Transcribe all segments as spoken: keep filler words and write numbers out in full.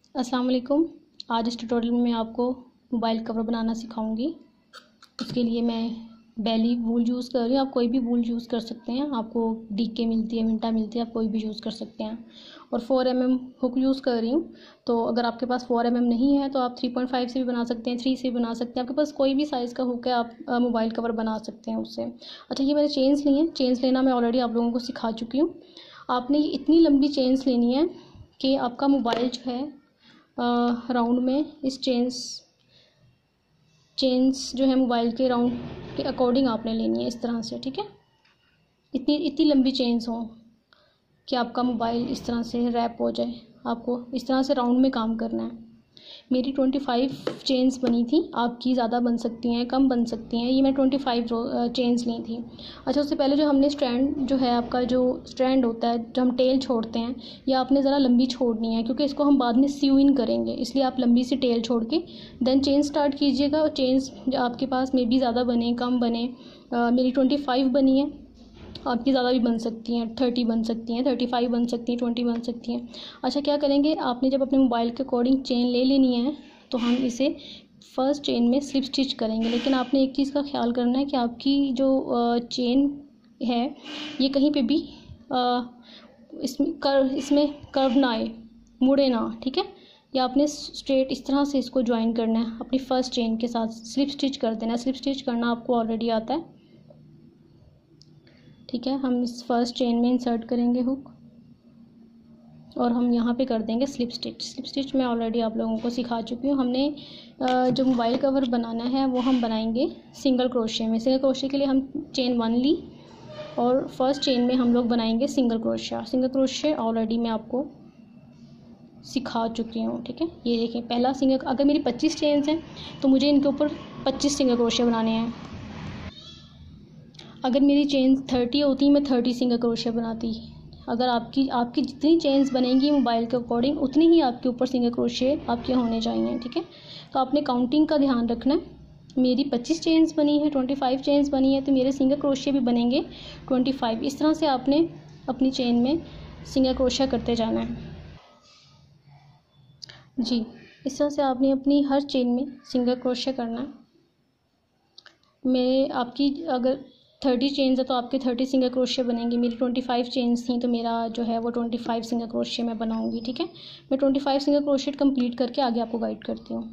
अस्सलाम वालेकुम। आज इस ट्यूटोरियल में मैं आपको मोबाइल कवर बनाना सिखाऊंगी। उसके लिए मैं बैली वूल यूज़ कर रही हूँ। आप कोई भी वूल यूज़ कर सकते हैं, आपको डी के मिलती है, मिंटा मिलती है, आप कोई भी यूज़ कर सकते हैं। और four M M hook use कर रही हूँ। तो अगर आपके पास फोर एम एम नहीं है तो आप थ्री पॉइंट फाइव से भी बना सकते हैं, थ्री से भी बना सकते हैं। आपके पास कोई भी साइज़ का हुक है, आप मोबाइल कवर बना सकते हैं उससे। अच्छा, ये मैंने चेन्स ली है। चेन्स लेना मैं ऑलरेडी आप लोगों को सिखा चुकी हूँ। आपने इतनी लंबी चेन्स लेनी है कि आपका मोबाइल जो है राउंड में इस चेन्स चेन्स जो है मोबाइल के राउंड के अकॉर्डिंग आपने लेनी है, इस तरह से। ठीक है, इतनी इतनी लंबी चेन्स हो कि आपका मोबाइल इस तरह से रैप हो जाए। आपको इस तरह से राउंड में काम करना है। मेरी ट्वेंटी फाइव चेन्स बनी थी, आपकी ज़्यादा बन सकती हैं, कम बन सकती हैं। ये मैं ट्वेंटी फाइव चेन्स ली थी। अच्छा, उससे पहले जो हमने स्ट्रैंड जो है, आपका जो स्ट्रैंड होता है, जो हम टेल छोड़ते हैं, ये आपने ज़रा लंबी छोड़नी है, क्योंकि इसको हम बाद में सीव इन करेंगे। इसलिए आप लंबी सी टेल छोड़ के देन चेन स्टार्ट कीजिएगा। और चेन्स जो आपके पास मे बी ज़्यादा बने, कम बने। आ, मेरी ट्वेंटी फाइव बनी है, आपकी ज़्यादा भी बन सकती हैं, थर्टी बन सकती हैं, थर्टी फाइव बन सकती हैं, ट्वेंटी बन सकती हैं। अच्छा, क्या करेंगे, आपने जब अपने मोबाइल के अकॉर्डिंग चेन ले लेनी है तो हम इसे फर्स्ट चेन में स्लिप स्टिच करेंगे। लेकिन आपने एक चीज़ का ख्याल करना है कि आपकी जो चेन है ये कहीं पे भी इसमें कर इसमें कर्व ना आए, मुड़े ना। ठीक है, या आपने स्ट्रेट इस तरह से इसको ज्वाइन करना है, अपनी फर्स्ट चेन के साथ स्लिप स्टिच कर देना है। स्लिप स्टिच करना आपको ऑलरेडी आता है। ठीक है, हम इस फर्स्ट चेन में इंसर्ट करेंगे हुक और हम यहाँ पे कर देंगे स्लिप स्टिच। स्लिप स्टिच मैं ऑलरेडी आप लोगों को सिखा चुकी हूँ। हमने जो मोबाइल कवर बनाना है वो हम बनाएंगे सिंगल क्रोशे में। सिंगल क्रोशे के लिए हम चेन वन ली और फर्स्ट चेन में हम लोग बनाएंगे single crochet. Single crochet already मैं आपको सिखा चुकी हूँ। ठीक है, ये देखिए पहला सिंगल। अगर मेरी पच्चीस चेन्स हैं तो मुझे इनके ऊपर पच्चीस सिंगल क्रोशे बनाने हैं। अगर मेरी चेन थर्टी होती मैं थर्टी सिंगल क्रोशे बनाती। अगर आपकी आपकी जितनी चेन्स बनेंगी मोबाइल के अकॉर्डिंग उतनी ही आपके ऊपर सिंगल क्रोशे आपके होने चाहिए। ठीक है, तो आपने काउंटिंग का ध्यान रखना है। मेरी पच्चीस चेन्स बनी है, ट्वेंटी फाइव चेन्स बनी है, तो मेरे सिंगल क्रोशे भी बनेंगे ट्वेंटी फाइव। इस तरह से आपने अपनी चेन में सिंगल क्रोशा करते जाना है जी। इस तरह से आपने अपनी हर चेन में सिंगल क्रोशा करना है। मेरे आपकी अगर थर्टी चेन्स है तो आपके थर्टी सिंगल क्रोशे बनेंगे। मेरी ट्वेंटी फाइव चेन्स थी तो मेरा जो है वो ट्वेंटी फाइव सिंगल क्रोशे मैं बनाऊंगी। ठीक है, मैं twenty five single crochet complete करके आगे आपको गाइड करती हूँ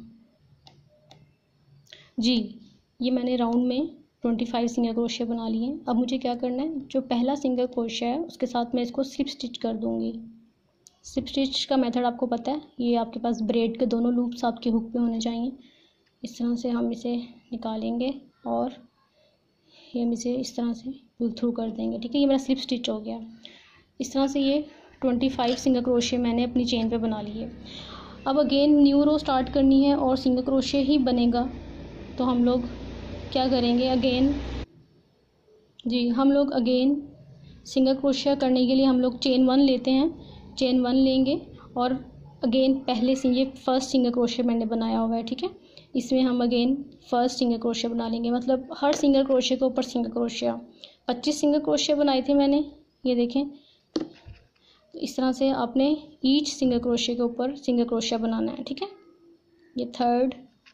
जी। ये मैंने राउंड में ट्वेंटी फाइव सिंगल क्रोशे बना लिए। अब मुझे क्या करना है, जो पहला सिंगल क्रोशा है उसके साथ मैं इसको स्लिप स्टिच कर दूँगी। स्लिप स्टिच का मेथड आपको पता है, ये आपके पास ब्रेड के दोनों लूप्स आपके हुक पे होने चाहिए। इस तरह से हम इसे निकालेंगे और ये हम इसे इस तरह से पुल थ्रू कर देंगे। ठीक है, ये मेरा स्लिप स्टिच हो गया। इस तरह से ये ट्वेंटी फाइव सिंगल क्रोशे मैंने अपनी चेन पे बना लिए। अब अगेन न्यू रो स्टार्ट करनी है और सिंगल क्रोशे ही बनेगा। तो हम लोग क्या करेंगे, अगेन जी हम लोग अगेन सिंगल क्रोशा करने के लिए हम लोग चेन वन लेते हैं। चेन वन लेंगे और अगेन पहले से ये फर्स्ट सिंगल क्रोशे मैंने बनाया हुआ है। ठीक है, इसमें हम अगेन फर्स्ट सिंगल क्रोशे बना लेंगे। मतलब हर सिंगल क्रोशे के ऊपर सिंगल क्रोशिया। पच्चीस सिंगल क्रोशे बनाए थे मैंने, ये देखें। तो इस तरह से आपने ईच सिंगल क्रोशे के ऊपर सिंगल क्रोशिया बनाना है। ठीक है, ये थर्ड,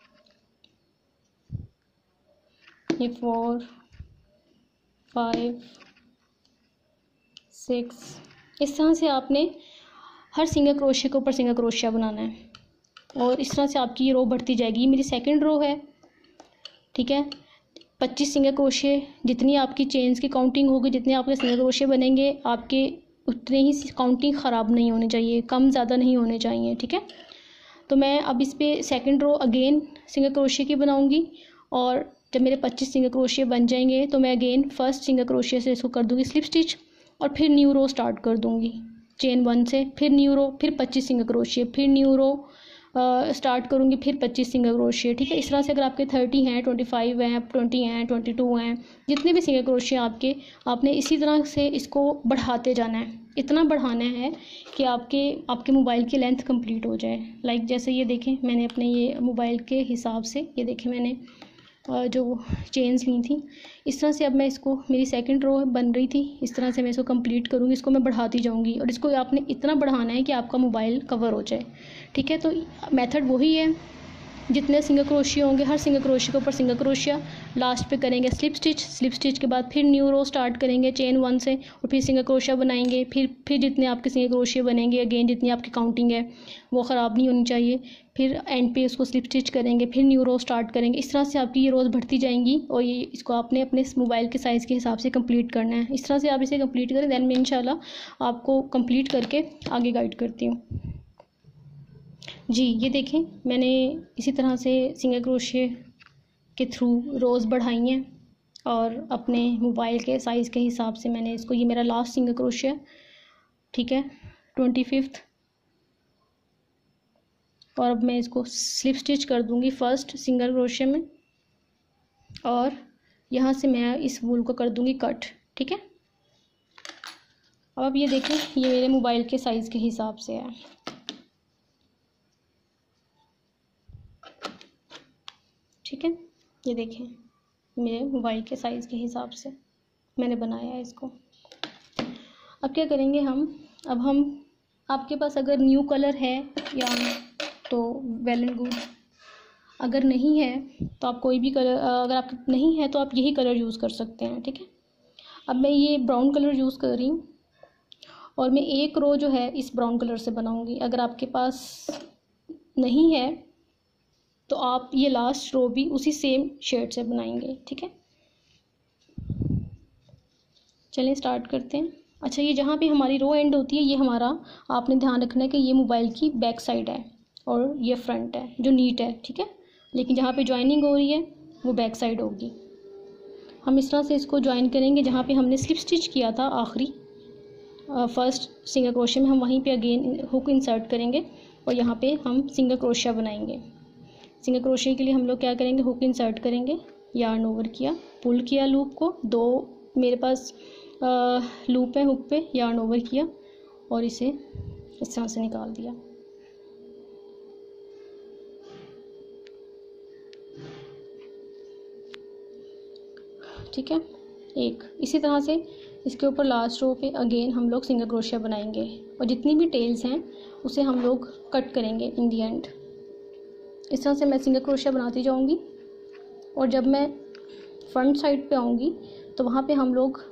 ये फोर, फाइव, सिक्स। इस तरह से आपने हर सिंगल क्रोशे के ऊपर सिंगल क्रोशिया बनाना है और इस तरह से आपकी ये रो बढ़ती जाएगी। ये मेरी सेकंड रो है। ठीक है, पच्चीस सिंगल क्रोशे, जितनी आपकी चेन्स की काउंटिंग होगी, जितने आपके सिंगल क्रोशे बनेंगे, आपके उतने ही काउंटिंग ख़राब नहीं होनी चाहिए, कम ज़्यादा नहीं होने चाहिए। ठीक है, तो मैं अब इस पर second row again single crochet की बनाऊँगी और जब मेरे पच्चीस सिंगल क्रोशे बन जाएंगे तो मैं अगेन फर्स्ट सिंगल क्रोशे से इसको कर दूँगी स्लिप स्टिच और फिर न्यू रो स्टार्ट कर दूँगी चेन वन से। फिर न्यू रो, फिर पच्चीस सिंगल क्रोशे, फिर न्यू रो स्टार्ट करूँगी, फिर पच्चीस सिंगल क्रोशे। ठीक है, इस तरह से अगर आपके थर्टी हैं, ट्वेंटी फाइव हैं, ट्वेंटी हैं, ट्वेंटी टू हैं, जितने भी सिंगल क्रोशे आपके, आपने इसी तरह से इसको बढ़ाते जाना है। इतना बढ़ाना है कि आपके आपके मोबाइल की लेंथ कंप्लीट हो जाए। लाइक जैसे ये देखें, मैंने अपने ये मोबाइल के हिसाब से ये देखें मैंने जो चेन्स ली थी। इस तरह से अब मैं इसको, मेरी सेकंड रो बन रही थी, इस तरह से मैं इसको कंप्लीट करूँगी। इसको मैं बढ़ाती जाऊँगी और इसको आपने इतना बढ़ाना है कि आपका मोबाइल कवर हो जाए, ठीक है। तो मेथड वही है, जितने सिंगल क्रोशिया होंगे, हर सिंगल क्रोशिया के ऊपर सिंगल क्रोशिया, लास्ट पे करेंगे स्लिप स्टिच, स्लिप स्टिच के बाद फिर न्यू रो स्टार्ट करेंगे चेन वन से और फिर सिंगल क्रोशिया बनाएंगे। फिर फिर जितने आपके सिंगल क्रोशिया बनेंगे, अगेन जितनी आपकी काउंटिंग है वो ख़राब नहीं होनी चाहिए। फिर एंड पे उसको स्लिप स्टिच करेंगे, फिर न्यू रो स्टार्ट करेंगे। इस तरह से आपकी ये रोज़ बढ़ती जाएंगी और ये इसको आपने अपने मोबाइल के साइज़ के हिसाब से कंप्लीट करना है। इस तरह से आप इसे कंप्लीट करें, दैन मैं इंशाल्लाह आपको कंप्लीट करके आगे गाइड करती हूँ। जी ये देखें, मैंने इसी तरह से सिंगल क्रोशिया के थ्रू रोज़ बढ़ाई हैं और अपने मोबाइल के साइज़ के हिसाब से मैंने इसको, ये मेरा लास्ट सिंगल क्रोशिया, ठीक है, ट्वेंटी फिफ्थ। और अब मैं इसको स्लिप स्टिच कर दूंगी फर्स्ट सिंगल क्रोशिया में और यहाँ से मैं इस वूल को कर दूंगी कट, ठीक है। अब ये देखें, ये मेरे मोबाइल के साइज़ के हिसाब से है, ठीक है। ये देखें, मेरे मोबाइल के साइज़ के हिसाब से मैंने बनाया है इसको। अब क्या करेंगे हम, अब हम, आपके पास अगर न्यू कलर है या तो वेल एंड गुड, अगर नहीं है तो आप कोई भी कलर, अगर आप नहीं है तो आप यही कलर यूज़ कर सकते हैं, ठीक है। अब मैं ये ब्राउन कलर यूज़ कर रही हूँ और मैं एक रो जो है इस ब्राउन कलर से बनाऊँगी। अगर आपके पास नहीं है तो आप ये लास्ट रो भी उसी सेम शेड से बनाएंगे, ठीक है। चलें स्टार्ट करते हैं। अच्छा, ये जहाँ पे हमारी रो एंड होती है, ये हमारा, आपने ध्यान रखना है कि ये मोबाइल की बैक साइड है और ये फ्रंट है जो नीट है, ठीक है। लेकिन जहाँ पे ज्वाइनिंग हो रही है वो बैक साइड होगी। हम इस तरह से इसको ज्वाइन करेंगे, जहाँ पे हमने स्लिप स्टिच किया था आखिरी फर्स्ट सिंगल क्रोशिया में, हम वहीं पे अगेन हुक इंसर्ट करेंगे और यहाँ पे हम सिंगल क्रोशिया बनाएंगे। सिंगल क्रोशिया के लिए हम लोग क्या करेंगे, हुक इंसर्ट करेंगे, यार्न ओवर किया, पुल किया लूप को, दो मेरे पास आ, लूप है हुक पे, यार्न ओवर किया और इसे इस तरह से निकाल दिया। ठीक है, एक इसी तरह से इसके ऊपर लास्ट रो पे अगेन हम लोग सिंगल क्रोशिया बनाएंगे और जितनी भी टेल्स हैं उसे हम लोग कट करेंगे इन दी एंड। इस तरह से मैं सिंगल क्रोशिया बनाती जाऊंगी और जब मैं फ्रंट साइड पे आऊंगी तो वहाँ पे हम लोग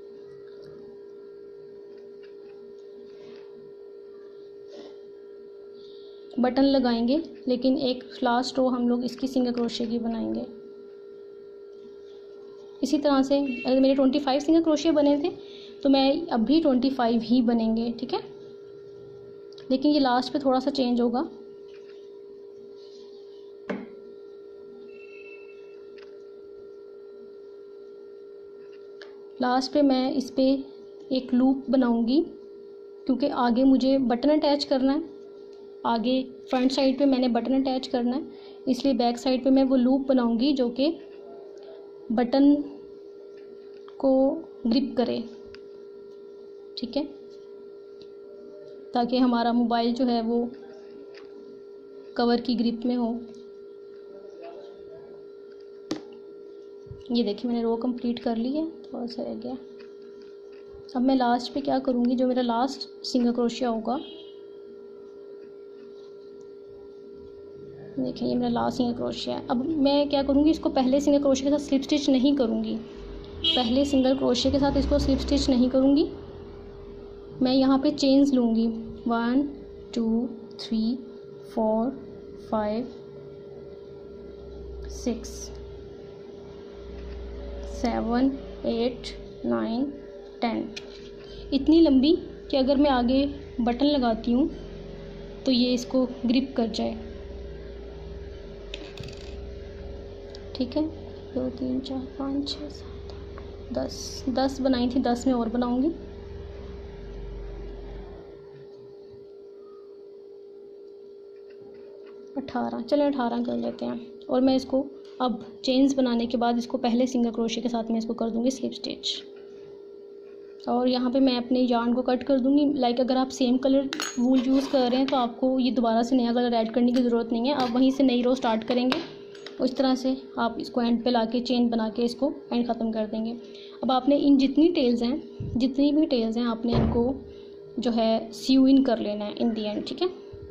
बटन लगाएंगे, लेकिन एक लास्ट रो हम लोग इसकी सिंगल क्रोशिया की बनाएंगे। इसी तरह से अगर मेरे पच्चीस सिंगल क्रोशिया बने थे तो मैं अब भी पच्चीस ही बनेंगे, ठीक है। लेकिन ये लास्ट पे थोड़ा सा चेंज होगा। लास्ट पे मैं इस पे एक लूप बनाऊंगी क्योंकि आगे मुझे बटन अटैच करना है। आगे फ्रंट साइड पे मैंने बटन अटैच करना है, इसलिए बैक साइड पे मैं वो लूप बनाऊंगी जो कि बटन को ग्रिप करे, ठीक है, ताकि हमारा मोबाइल जो है वो कवर की ग्रिप में हो। ये देखिए मैंने रो कंप्लीट कर ली है, थोड़ा सा रह गया। अब मैं लास्ट पे क्या करूँगी, जो मेरा लास्ट सिंगल क्रोशिया होगा, देखिए ये मेरा लास्ट सिंगल क्रोशिया है। अब मैं क्या करूँगी, इसको पहले सिंगल क्रोशिया के साथ स्लिप स्टिच नहीं करूँगी, पहले सिंगल क्रोशिया के साथ इसको स्लिप स्टिच नहीं करूँगी। मैं यहाँ पे चेन्स लूँगी, one two three four five six seven eight nine ten, इतनी लंबी कि अगर मैं आगे बटन लगाती हूँ तो ये इसको ग्रिप कर जाए, ठीक है। दो तीन चार पाँच छः सात आठ दस, दस बनाई थी, दस में और बनाऊंगी। अठारह, चलो अठारह कर लेते हैं। और मैं इसको अब चेन्स बनाने के बाद इसको पहले सिंगल क्रोशिया के साथ मैं इसको कर दूंगी स्लिप स्टिच और यहाँ पे मैं अपने यार्न को कट कर दूंगी। लाइक अगर आप सेम कलर वूल यूज़ कर रहे हैं तो आपको ये दोबारा से नया कलर ऐड करने की ज़रूरत नहीं है, आप वहीं से नई रो स्टार्ट करेंगे उस तरह से आप इसको एंड पे लाके चेन बना के इसको एंड ख़त्म कर देंगे। अब आपने इन जितनी टेल्स हैं जितनी भी टेल्स हैं आपने इनको जो है सीव इन कर लेना है इन दी एंड, ठीक है।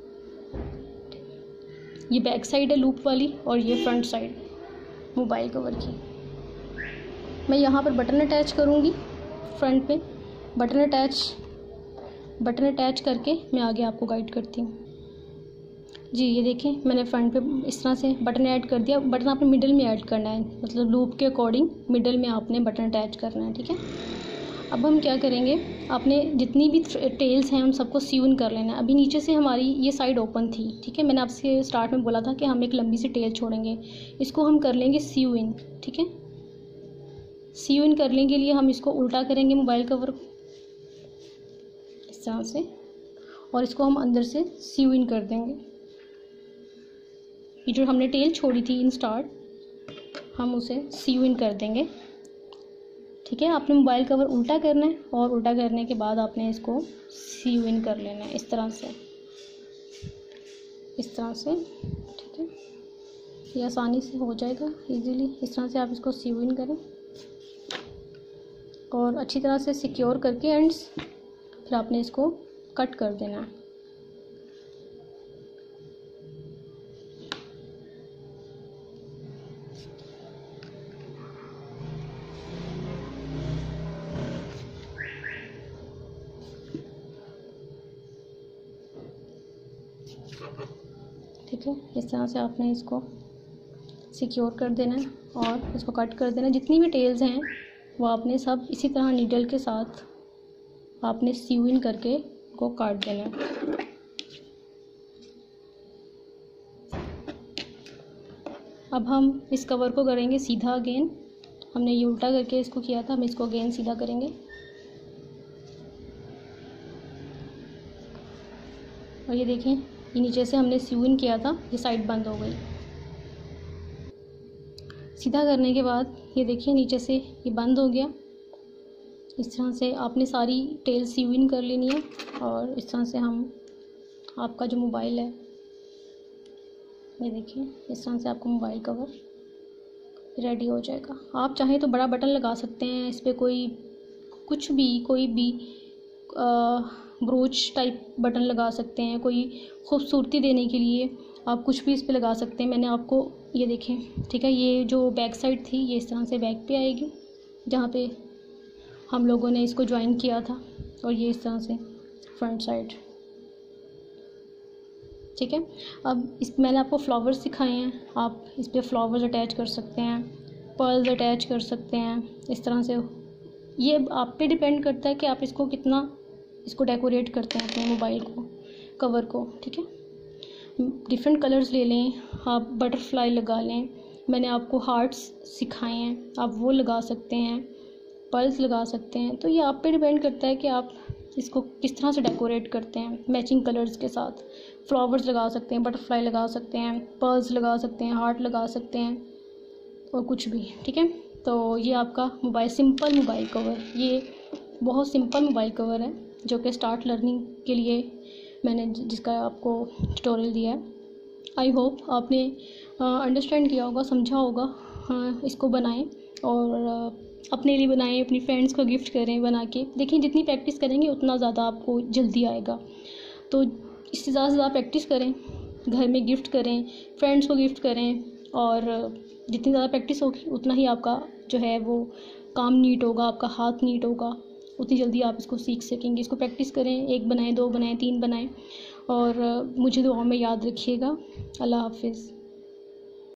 ये बैक साइड है लूप वाली और ये फ्रंट साइड मोबाइल कवर की। मैं यहाँ पर बटन अटैच करूँगी, फ्रंट पे बटन अटैच बटन अटैच करके मैं आगे आपको गाइड करती हूँ। जी ये देखें, मैंने फ्रंट पे इस तरह से बटन ऐड कर दिया। बटन आपने मिडल में ऐड करना है, मतलब लूप के अकॉर्डिंग मिडल में आपने बटन अटैच करना है, ठीक है। अब हम क्या करेंगे, आपने जितनी भी टेल्स हैं उन सबको सीव इन कर लेना है। अभी नीचे से हमारी ये साइड ओपन थी, ठीक है। मैंने आपसे स्टार्ट में बोला था कि हम एक लंबी सी टेल छोड़ेंगे, इसको हम कर लेंगे सीव इन, ठीक है। सीव इन करने के लिए हम इसको उल्टा करेंगे मोबाइल कवर को इस तरह से, और इसको हम अंदर से सीव इन कर देंगे। ये जो हमने टेल छोड़ी थी इन स्टार्ट, हम उसे सीव इन कर देंगे, ठीक है। आपने मोबाइल कवर उल्टा करना है और उल्टा करने के बाद आपने इसको सीव इन कर लेना है इस तरह से, इस तरह से, ठीक है। ये आसानी से हो जाएगा इजीली। इस तरह से आप इसको सीव इन करें और अच्छी तरह से सिक्योर करके एंड्स, फिर आपने इसको कट कर देना है। ठीक है, इस तरह से आपने इसको सिक्योर कर देना है और इसको कट कर देना है। जितनी भी टेल्स हैं वो आपने सब इसी तरह नीडल के साथ आपने सीव इन करके को काट देना है। अब हम इस कवर को करेंगे सीधा अगेन। हमने ये उल्टा करके इसको किया था, हम इसको अगेन सीधा करेंगे और ये देखें, ये नीचे से हमने सीव इन किया था, ये साइड बंद हो गई। सीधा करने के बाद ये देखिए नीचे से ये बंद हो गया। इस तरह से आपने सारी टेल सीव इन कर लेनी है और इस तरह से हम आपका जो मोबाइल है, ये देखिए इस तरह से आपका मोबाइल कवर रेडी हो जाएगा। आप चाहें तो बड़ा बटन लगा सकते हैं इस पर, कोई कुछ भी कोई भी ब्रोच टाइप बटन लगा सकते हैं, कोई खूबसूरती देने के लिए आप कुछ भी इस पर लगा सकते हैं। मैंने आपको ये देखें, ठीक है, ये जो बैक साइड थी ये इस तरह से बैक पे आएगी जहाँ पे हम लोगों ने इसको ज्वाइन किया था, और ये इस तरह से फ्रंट साइड, ठीक है। अब इस मैंने आपको फ्लावर्स सिखाए हैं, आप इस पर फ्लावर्स अटैच कर सकते हैं, पर्ल्स अटैच कर सकते हैं इस तरह से। ये आप पे डिपेंड करता है कि आप इसको कितना इसको डेकोरेट करते हैं अपने मोबाइल को कवर को, ठीक है। डिफरेंट कलर्स ले लें, आप बटरफ्लाई लगा लें, मैंने आपको हार्ट्स सिखाए हैं आप वो लगा सकते हैं, पर्ल्स लगा सकते हैं। तो ये आप पे डिपेंड करता है कि आप इसको किस तरह से डेकोरेट करते हैं। मैचिंग कलर्स के साथ फ्लावर्स लगा सकते हैं, बटरफ्लाई लगा सकते हैं, पर्ल्स लगा सकते हैं, हार्ट लगा सकते हैं और कुछ भी, ठीक है। तो ये आपका मोबाइल सिंपल मोबाइल कवर, ये बहुत सिंपल मोबाइल कवर है जो कि स्टार्ट लर्निंग के लिए मैंने जिसका आपको ट्यूटोरियल दिया है। आई होप आपने अंडरस्टैंड किया होगा, समझा होगा। हाँ, इसको बनाएं और uh, अपने लिए बनाएं, अपनी फ्रेंड्स को गिफ्ट करें बना के। देखिए जितनी प्रैक्टिस करेंगे उतना ज़्यादा आपको जल्दी आएगा, तो इससे ज़्यादा से ज़्यादा प्रैक्टिस करें, घर में गिफ्ट करें, फ्रेंड्स को गिफ्ट करें, और जितनी ज़्यादा प्रैक्टिस होगी उतना ही आपका जो है वो काम नीट होगा, आपका हाथ नीट होगा, उतनी जल्दी आप इसको सीख सकेंगे। इसको प्रैक्टिस करें, एक बनाएं, दो बनाएं, तीन बनाएं, और मुझे दुआ में याद रखिएगा। अल्लाह हाफिज़।